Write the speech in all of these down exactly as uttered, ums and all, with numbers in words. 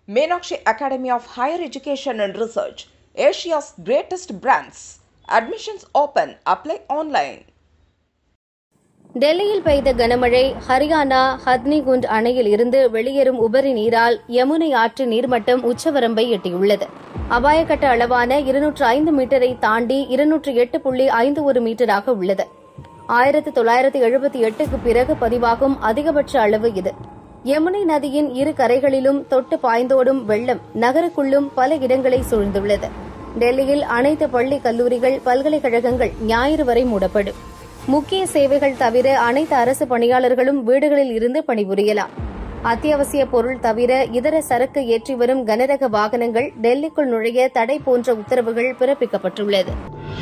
Meenakshi Academy of Higher Education and Research, Asia's greatest brands. Admissions open. Apply online. டெல்லியில் பெய்த கனமழை ஹரியானா ஹத்னிகுண்ட் அணையில் இருந்து வெளியேறும் உபரி நீரால் யமுனை ஆற்று நீர்மட்டம் உச்சவரம்பை எட்டியுள்ளது. அபாயக்கட்ட அளவான இருநூற்று ஐந்து மீட்டரை தாண்டி இருநூற்று எட்டு புள்ளி ஐந்து ஒரு மீட்டராக உள்ளது. ஆயிரத்து தொள்ளாயிரத்து எழுபத்தி எட்டுக்கு பிறகு பதிவாகும் அதிகபட்ச அளவு இது. யமுனை நதியின் இரு கரைகளிலும் தொட்டு பாய்ந்தோடும் வெள்ளம் நகருக்குள்ளும் பல இடங்களை சூழ்ந்துள்ளது. டெல்லியில் அனைத்து பள்ளி கல்லூரிகள் பல்கலைக்கழகங்கள் ஞாயிறு வரை மூடப்படும். முக்கிய சேவைகள் தவிர அனைத்து அரசு பணியாளர்களும் வீடுகளில் இருந்து பணிபுரியலாம். அத்தியாவசிய பொருள் தவிர இதர சரக்கு ஏற்றி வரும் கனரக வாகனங்கள் டெல்லிக்குள் நுழைய தடை போன்ற உத்தரவுகள் பிறப்பிக்கப்பட்டுள்ளது.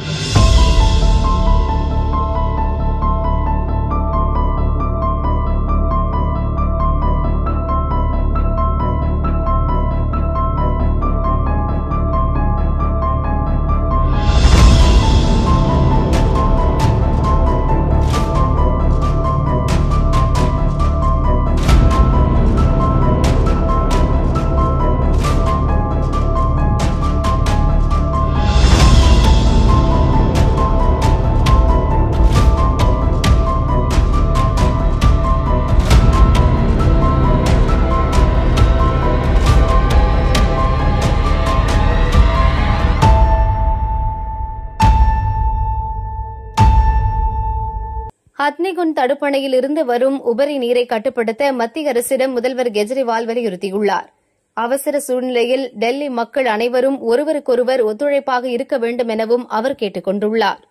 ஹத்னிகுண்ட் தடுப்பணையில் இருந்து வரும் உபரி நீரை கட்டுப்படுத்த மத்திய அரசிடம் முதல்வர் கெஜ்ரிவால் வலியுறுத்தியுள்ளார். அவசர சூழ்நிலையில் டெல்லி மக்கள் அனைவரும் ஒருவருக்கொருவர் ஒத்துழைப்பாக இருக்க வேண்டும் எனவும் அவர் கேட்டுக் கொண்டுள்ளார்.